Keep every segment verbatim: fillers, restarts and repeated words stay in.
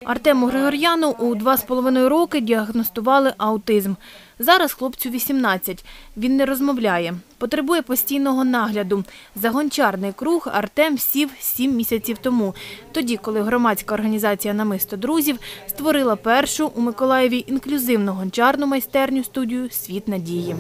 Артему Григор'яну у два з половиною роки діагностували аутизм. Зараз хлопцю вісімнадцять. Він не розмовляє. Потребує постійного нагляду. За гончарний круг Артем сів сім місяців тому. Тоді, коли громадська організація «Намисто друзів» створила першу у Миколаєві інклюзивну гончарну майстерню студію «Світ надії».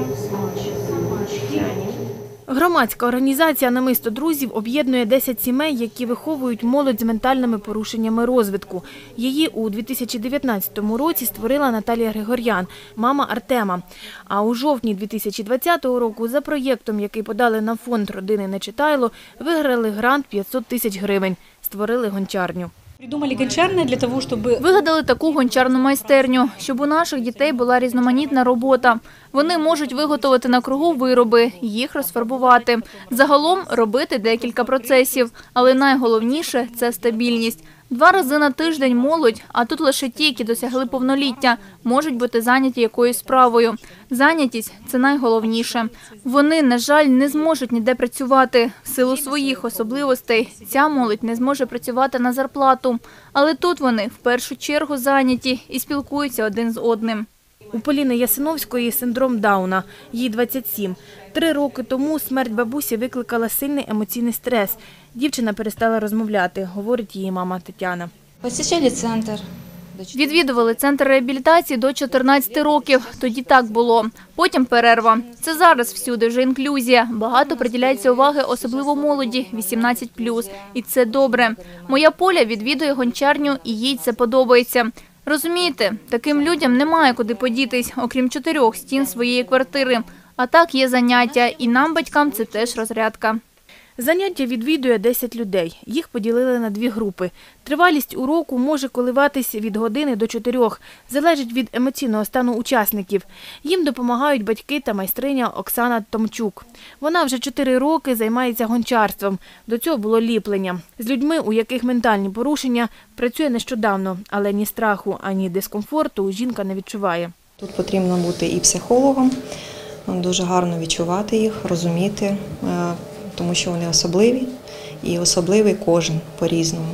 Громадська організація «Намисто друзів» об'єднує десять сімей, які виховують молодь з ментальними порушеннями розвитку. Її у дві тисячі дев'ятнадцятому році створила Наталія Григор'ян, мама Артема. А у жовтні дві тисячі двадцятого року за проєктом, який подали на фонд родини Нечитайло, виграли грант п'ятсот тисяч гривень. Створили гончарню. Придумали гончарне для того, щоб... Вигадали таку гончарну майстерню, щоб у наших дітей була різноманітна робота. Вони можуть виготовити на кругу вироби, їх розфарбувати. Загалом робити декілька процесів, але найголовніше – це стабільність. Два рази на тиждень молодь, а тут лише ті, які досягли повноліття, можуть бути зайняті якоюсь справою. Зайнятість – це найголовніше. Вони, на жаль, не зможуть ніде працювати. В силу своїх особливостей ця молодь не зможе працювати на зарплату. Але тут вони в першу чергу зайняті і спілкуються один з одним. У Поліни Ясиновської синдром Дауна. Їй двадцять сім. Три роки тому смерть бабусі викликала сильний емоційний стрес. Дівчина перестала розмовляти, говорить її мама Тетяна. Посещали центр. Відвідували центр реабілітації до чотирнадцяти років. Тоді так було. Потім перерва. Це зараз всюди вже інклюзія. Багато приділяється уваги, особливо молоді, вісімнадцять плюс. І це добре. Моя Поля відвідує гончарню, і їй це подобається. Розумієте, таким людям немає куди подітись, окрім чотирьох стін своєї квартири. А так є заняття, і нам, батькам, це теж розрядка. Заняття відвідує десять людей. Їх поділили на дві групи. Тривалість уроку може коливатись від години до чотирьох. Залежить від емоційного стану учасників. Їм допомагають батьки та майстриня Оксана Томчук. Вона вже чотири роки займається гончарством. До цього було ліплення. З людьми, у яких ментальні порушення, працює нещодавно. Але ні страху, ані дискомфорту жінка не відчуває. Тут потрібно бути і психологом, дуже гарно відчувати їх, розуміти, тому що вони особливі, і особливий кожен по-різному.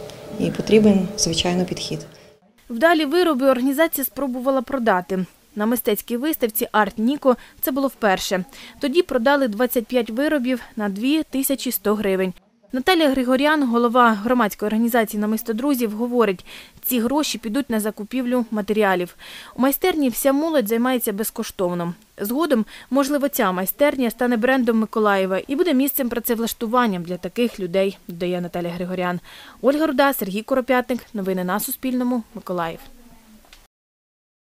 І потрібен, звичайно, підхід. Вдалі вироби організація спробувала продати. На мистецькій виставці «Арт Ніко» це було вперше. Тоді продали двадцять п'ять виробів на дві тисячі сто гривень. Наталія Григор'ян, голова громадської організації «Намисто друзів», говорить, ці гроші підуть на закупівлю матеріалів. У майстерні вся молодь займається безкоштовно. Згодом, можливо, ця майстерня стане брендом Миколаєва і буде місцем працевлаштування для таких людей, додає Наталія Григор'ян. Ольга Руда, Сергій Коропятник. Новини на Суспільному. Миколаїв.